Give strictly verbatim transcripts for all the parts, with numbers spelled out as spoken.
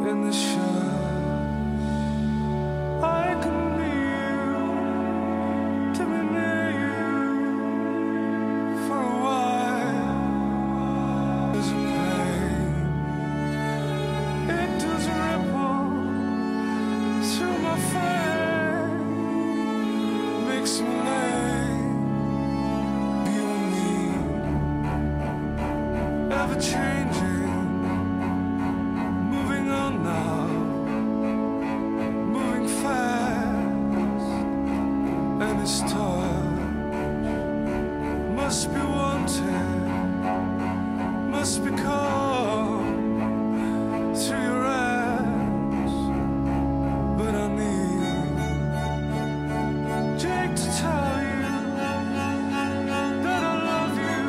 in the shade. I can be you, to be near you for a while. There's a pain, it does ripple through my frame, makes me lame. You and me, ever changing. This touch must be wanted, must be called through your eyes. But I need Jake to tell you that I love you.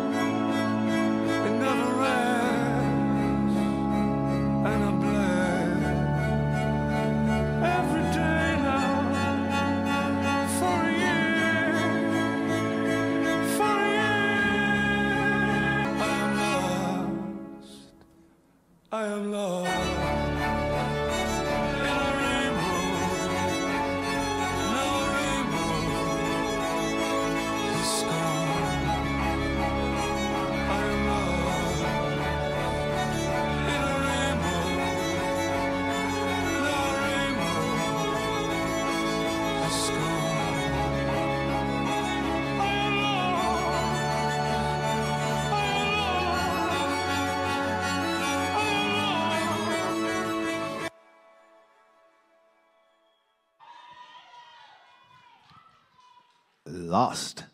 It never ends, and I'm blessed every day now. I am lost in a rainbow, no rainbow is gone. I am lost in a rainbow, no rainbow is gone. I am lost, I am Lost.